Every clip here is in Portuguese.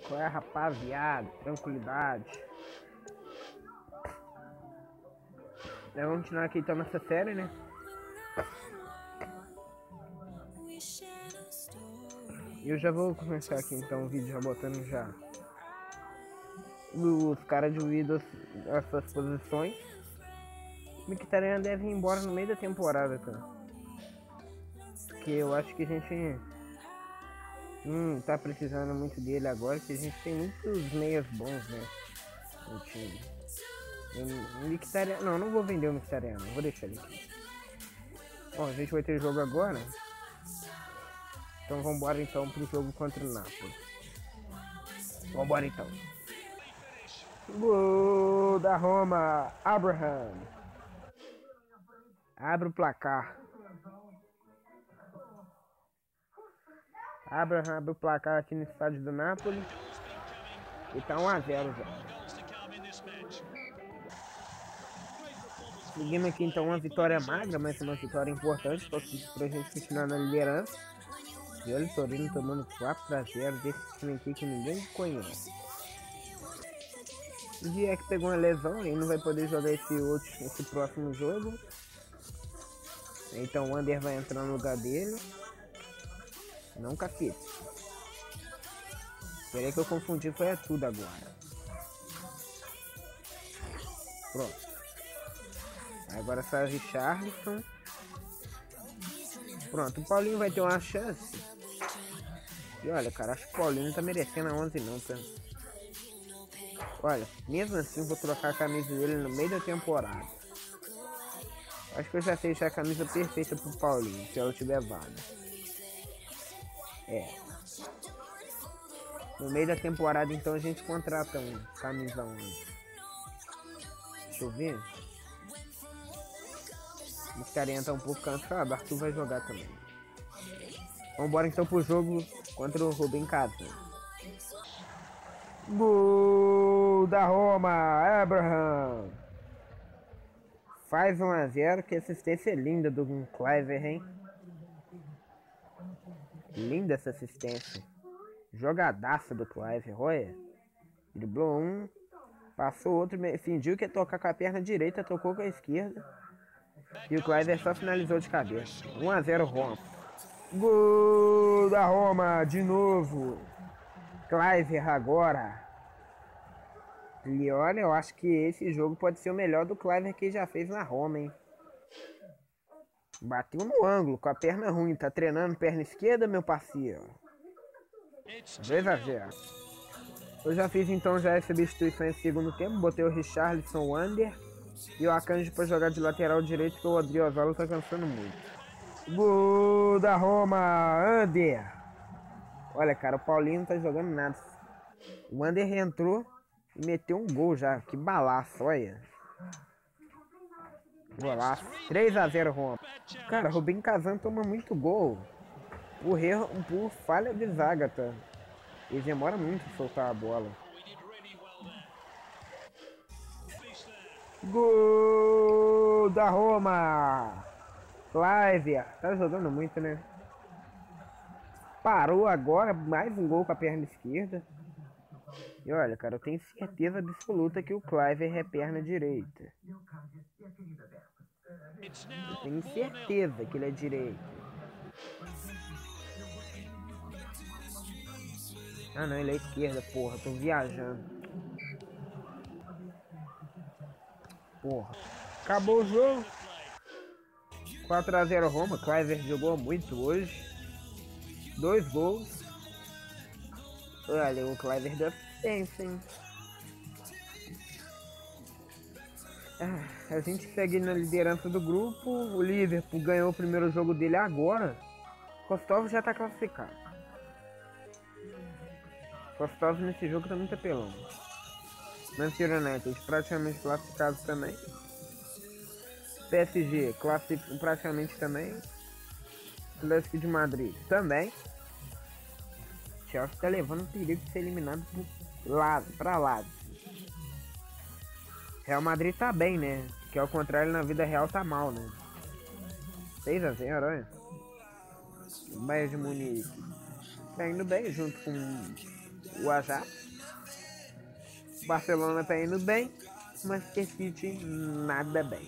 Qual é, rapaziada? Tranquilidade. Vamos continuar aqui então nessa série, né? E eu já vou começar aqui então o vídeo já botando já os caras divididos as suas posições. O Mkhitaryan deve ir embora no meio da temporada, cara. Porque eu acho que a gente não tá precisando muito dele agora, que a gente tem muitos meias bons, né? No time. O Mkhitaryan, não vou vender o Mkhitaryan, não vou deixar ele aqui. Bom, a gente vai ter jogo agora. Então vambora então pro jogo contra o Napoli. Vambora então. Gol da Roma, Abraham. Abre o placar. Abraham abre o placar aqui no estádio do Napoli. E tá 1 a 0 já. Seguimos aqui então uma vitória magra, mas uma vitória importante pra gente continuar na liderança. E olha o Torino tomando 4 a 0 desse time aqui que ninguém conhece. O Ziyech pegou uma lesão e não vai poder jogar esse próximo jogo. Então o Ander vai entrar no lugar dele. Não, cacete. Esperei que eu confundi, foi tudo agora. Pronto. Agora sai o Richarlison. Pronto, o Paulinho vai ter uma chance. E olha, cara, acho que o Paulinho não tá merecendo a 11 não, tá? Olha, mesmo assim vou trocar a camisa dele no meio da temporada. Acho que eu já sei a camisa perfeita pro Paulinho, se ela tiver vaga. No meio da temporada então a gente contrata um camisa 11. Deixa eu ver. O Mkhitaryan tá um pouco cansado, Arthur vai jogar também. Vambora então pro jogo contra o Rubem Kazan. Gol da Roma, Abraham. Faz 1 a 0, que assistência linda do Kluivert, hein? Linda essa assistência. Jogadaça do Kluivert, olha. Driblou um, passou outro, fingiu que ia tocar com a perna direita, tocou com a esquerda. E o Kluivert só finalizou de cabeça. 1 a 0 Roma. Gol da Roma, de novo. Kluivert agora. E olha, eu acho que esse jogo pode ser o melhor do Kluivert que já fez na Roma, hein? Bateu no ângulo, com a perna ruim. Tá treinando perna esquerda, meu parceiro. 2 a 0. Eu já fiz então já as substituições no segundo tempo. Botei o Richarlison, o Ander e o Akanji pra jogar de lateral direito, que o Odriozola tá cansando muito. Gol da Roma, Ander. Olha, cara, o Paulinho não tá jogando nada. O Ander entrou e meteu um gol já. Que balaço, olha. Golaço. 3 a 0 Roma. Cara, Rubem Kazan toma muito gol. Por falha de zaga, tá? Ele demora muito a soltar a bola. Gol da Roma. Kluivert. Tá jogando muito, né? Parou agora. Mais um gol com a perna esquerda. E olha, cara, eu tenho certeza absoluta que o Kluivert é perna direita. Eu tenho certeza que ele é direito. Ah não, ele é esquerda, porra, tô viajando. Porra. Acabou o jogo. 4 a 0 Roma, Kluivert jogou muito hoje. 2 gols. Olha, o Kluivert deu assistência, hein? A gente segue na liderança do grupo. O Liverpool ganhou o primeiro jogo dele agora. Kostovo já tá classificado. Kostovo nesse jogo tá muito apelão. Manchester United praticamente classificado também. PSG praticamente também. Atlético de Madrid também. Chelsea tá levando o perigo de ser eliminado pra lado. Real Madrid tá bem, né? Que ao contrário, na vida real tá mal, né? 6 a 0, olha. O Bayern de Munique tá indo bem junto com o Ajax. Barcelona tá indo bem, mas Manchester City nada bem.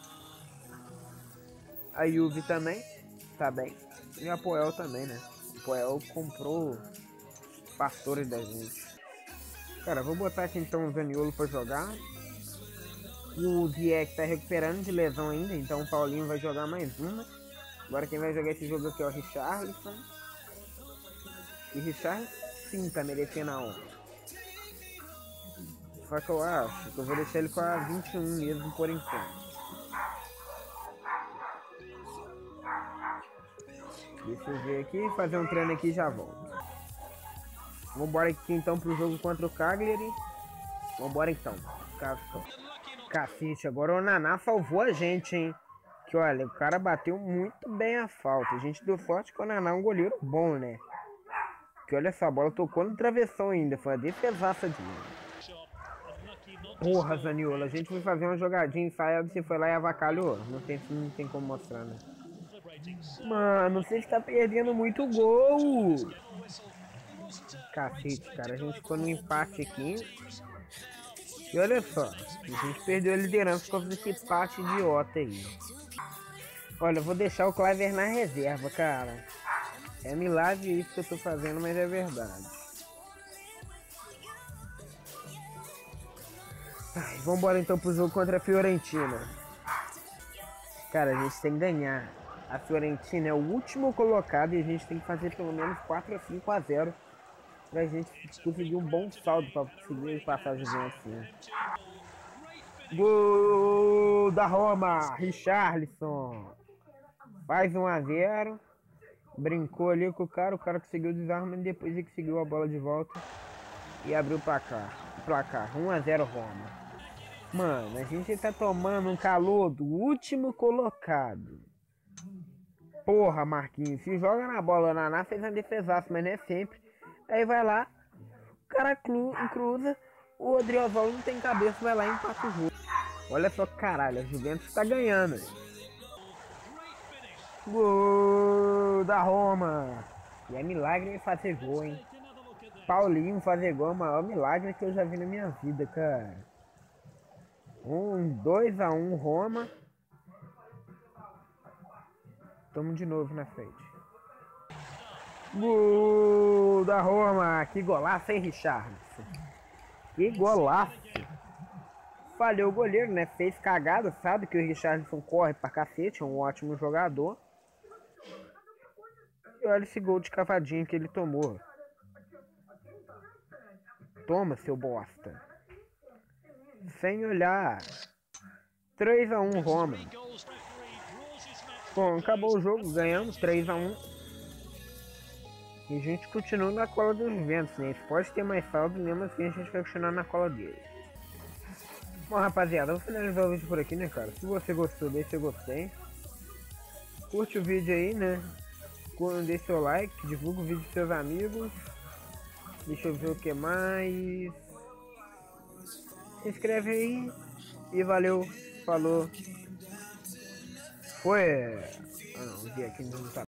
A Juve também tá bem. E a Poel também, né? A Poel comprou pastores da gente. Cara, vou botar aqui então o Zaniolo pra jogar. O Ziyech tá recuperando de lesão ainda, então o Paulinho vai jogar mais uma. Agora quem vai jogar esse jogo aqui é o Richarlison. E Richarlison sim tá merecendo a honra. Só que eu acho que eu vou deixar ele com a 21 mesmo por enquanto. Deixa eu ver aqui, fazer um treino aqui e já volto. Vambora aqui então pro jogo contra o Cagliari. Vambora então. Cacete, agora o Naná salvou a gente, hein? Que olha, o cara bateu muito bem a falta. A gente deu sorte que o Naná é um goleiro bom, né? Que olha essa bola tocou no travessão ainda. Foi uma defesaça dele. Porra, Zaniolo, a gente foi fazer uma jogadinha ensaiada, você foi lá e avacalhou. Não tem como mostrar, né? Mano, você está perdendo muito gol. Cacete, cara, a gente ficou no empate aqui. E olha só, a gente perdeu a liderança por causa desse empate idiota aí. Olha, eu vou deixar o Kluivert na reserva, cara. É milagre isso que eu tô fazendo, mas é verdade. Ai, vambora então pro jogo contra a Fiorentina. Cara, a gente tem que ganhar. A Fiorentina é o último colocado e a gente tem que fazer pelo menos 4 a 5 a 0 pra gente conseguir um bom saldo pra conseguir passar a Juventus. Né? Gol da Roma, Richarlison. Faz 1 a 0. Brincou ali com o cara conseguiu o desarme e depois ele conseguiu a bola de volta e abriu o placar. 1 a 0 Roma. Mano, a gente tá tomando um calor do último colocado. Porra, Marquinhos, se joga na bola, o Naná fez uma defesaça, mas não é sempre. Aí vai lá, o cara cruza, o Odriozola não tem cabeça, vai lá e empata o jogo. Olha só, caralho, a Juventus tá ganhando. Gol da Roma. E é milagre fazer gol, hein. Paulinho fazer gol é o maior milagre que eu já vi na minha vida, cara. 2 a 1 Roma. Tamo de novo na frente. Gol da Roma. Que golaço, hein, Richarlison? Que golaço. Falhou o goleiro, né? Fez cagada. Sabe que o Richarlison corre pra cacete. É um ótimo jogador. E olha esse gol de cavadinho que ele tomou. Toma, seu bosta. Sem olhar. 3 a 1 Roma. Bom, acabou o jogo. Ganhamos 3 a 1. E a gente continua na cola dos Juventus, né? Pode ter mais saldo, mesmo assim a gente vai continuar na cola dele. Bom, rapaziada, vou finalizar o vídeo por aqui, né, cara? Se você gostou, deixa seu gostei. Curte o vídeo aí, né? Deixa seu like, divulga o vídeo com seus amigos. Deixa eu ver o que mais. Se inscreve aí. E valeu, falou. Foi. Ah não, vi aqui não tá.